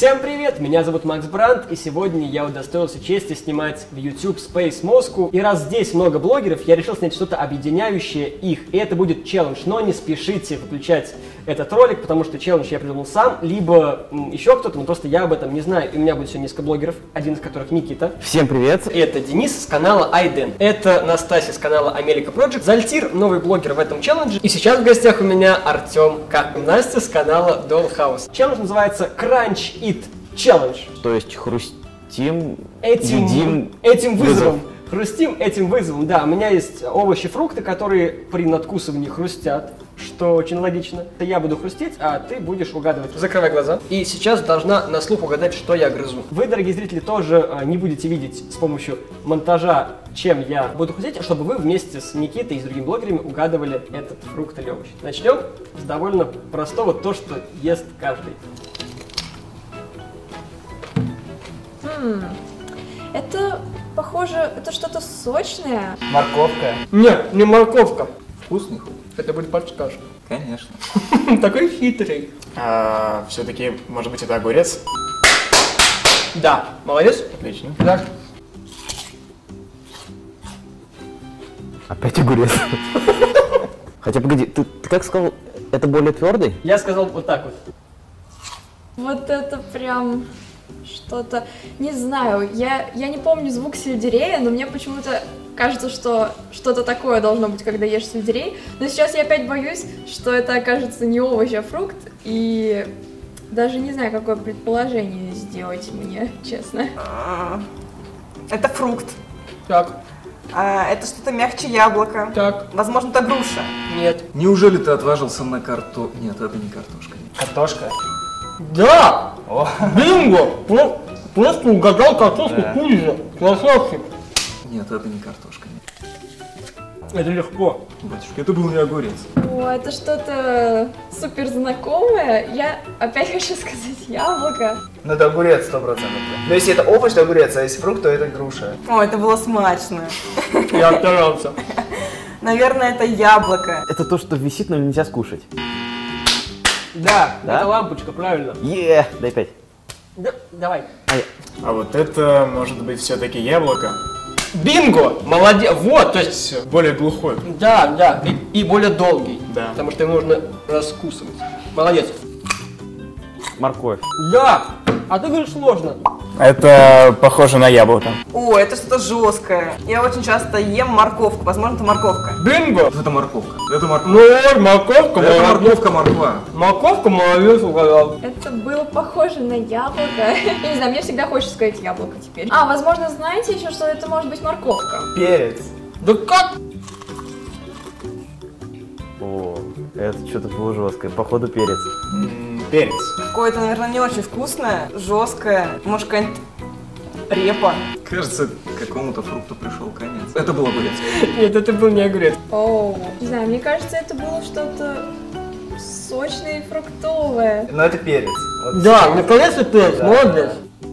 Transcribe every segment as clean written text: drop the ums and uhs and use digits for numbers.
Всем привет, меня зовут Макс Брандт, и сегодня я удостоился чести снимать в YouTube Space Moscow. И раз здесь много блогеров, я решил снять что-то объединяющее их. И это будет челлендж, но не спешите выключать этот ролик, потому что челлендж я придумал сам, либо еще кто-то, но просто я об этом не знаю. И у меня будет сегодня несколько блогеров, один из которых Никита. Всем привет! Это Денис с канала Айден. Это Настасья с канала America Project. Зальтир, новый блогер в этом челлендже. И сейчас в гостях у меня Артем К. Настя с канала Dollhouse. Челлендж называется Crunch It Challenge. То есть хрустим, этим вызовом. Хрустим этим вызовом, да. У меня есть овощи, фрукты, которые при надкусывании хрустят, что очень логично. Я буду хрустеть, а ты будешь угадывать. Закрывай глаза. И сейчас должна на слух угадать, что я грызу. Вы, дорогие зрители, тоже не будете видеть с помощью монтажа, чем я буду хрустеть, чтобы вы вместе с Никитой и с другими блогерами угадывали этот фрукт или овощ. Начнем с довольно простого, то, что ест каждый. Это похоже, это что-то сочное. Морковка. Нет, не морковка. Вкусный хоть? Это будет подсказка. Конечно. Такой хитрый. Все-таки, может быть, это огурец? Да, молодец. Отлично. Да. Опять огурец. Хотя, погоди, ты как сказал, это более твердый? Я сказал вот так вот. Вот это прям что-то, не знаю, я не помню звук сельдерея, но мне почему-то кажется, что что-то такое должно быть, когда ешь сельдерей. Но сейчас я опять боюсь, что это окажется не овощ, а фрукт, и даже не знаю, какое предположение сделать мне, честно. Это фрукт. Так, Это что-то мягче яблока. так, Возможно, это груша. нет. Неужели ты отважился на картошку? Нет, это не картошка. Картошка. Да! О. Бинго! Просто угадал картошку Да. кузя. Красавчик. Нет, это не картошка. Это легко. Батюшка, это был не огурец. О, это что-то супер знакомое. Я опять хочу сказать яблоко. Ну это огурец 100%. Но если это овощ, то огурец, а если фрукт, то это груша. О, это было смачно. Я старался. Наверное, это яблоко. Это то, что висит, но нельзя скушать. Да, Да? это лампочка, правильно. Дай 5. Да, давай. А вот это, может быть, все-таки яблоко? Бинго! Молодец! Вот, то есть... Все, более глухой. Да, и более долгий. Да. Потому что его нужно раскусывать. Молодец. Морковь. Да! А ты говоришь сложно. Это похоже на яблоко. О, это что-то жесткое. Я очень часто ем морковку. Возможно, это морковка. Бинго! Это морковка. Это морковка. Ну, морковка, Это молодец. морковка, морква. Морковка, молодец, угадал. Это было похоже на яблоко. Я не знаю, мне всегда хочется сказать яблоко теперь. Возможно, знаете еще, что это может быть морковка? Перец. Да как? О, это что-то было жесткое. Походу перец. Перец. Какое-то, наверное, не очень вкусное, жесткое. Может, какая-нибудь репа. Кажется, какому-то фрукту пришел конец. Это был огурец. Нет, это был не огурец. Оу, не знаю, мне кажется, это было что-то сочное и фруктовое. Но это перец. Вот. Да, наконец-то перец, Да. молодец.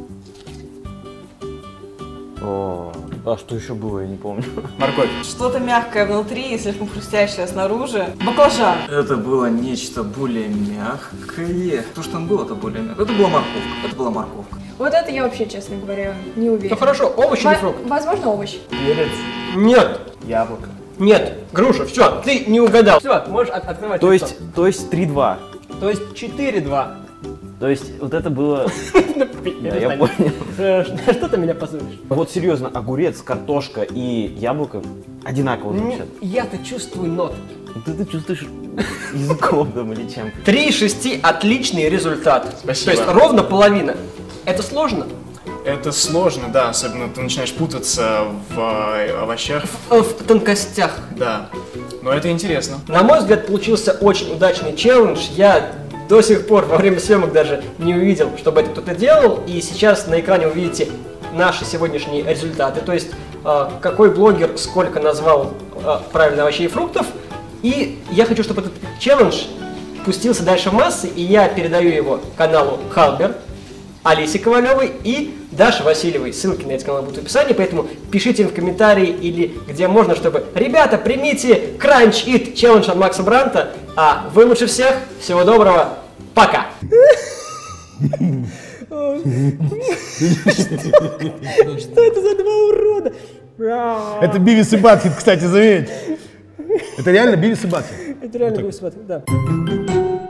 О, а что еще было, я не помню. Морковь. Что-то мягкое внутри и слишком хрустящее снаружи. Баклажан. Это было нечто более мягкое. То, что там было, это более мягкое. Это была морковка. Это была морковка. Вот это я вообще, честно говоря, не уверена. Ну хорошо, овощ или фрукт? Возможно, овощ. Перец. Нет, Яблоко. нет, груша, все, ты не угадал. Все, можешь открывать. То лицо. есть 3-2. То есть 4-2. То есть вот это было... Да, я Перестань. понял. Что ты меня позоришь? Вот серьезно, огурец, картошка и яблоко одинаково звучат. Я-то чувствую нотки. Ты чувствуешь языком там или чем? 3 из 6 отличный результат. Спасибо. То есть ровно половина. Это сложно? Это сложно, да, особенно ты начинаешь путаться в овощах. В тонкостях. Да. Но это интересно. На мой взгляд, получился очень удачный челлендж. Я до сих пор во время съемок даже не увидел, чтобы это кто-то делал. И сейчас на экране вы видите наши сегодняшние результаты. То есть, какой блогер сколько назвал правильно овощей и фруктов. И я хочу, чтобы этот челлендж пустился дальше в массы. И я передаю его каналу Халбер, Алисе Ковалевой и Даше Васильевой. Ссылки на эти каналы будут в описании, поэтому пишите им в комментарии или где можно, чтобы ребята, примите Crunch It челлендж от Макса Брандта, а вы лучше всех. Всего доброго. Пока. Что это за два урода? Это Бивис и Батхед, кстати, заметь. Это реально Бивис и Батхед. Это реально Бивис и Батхед, да.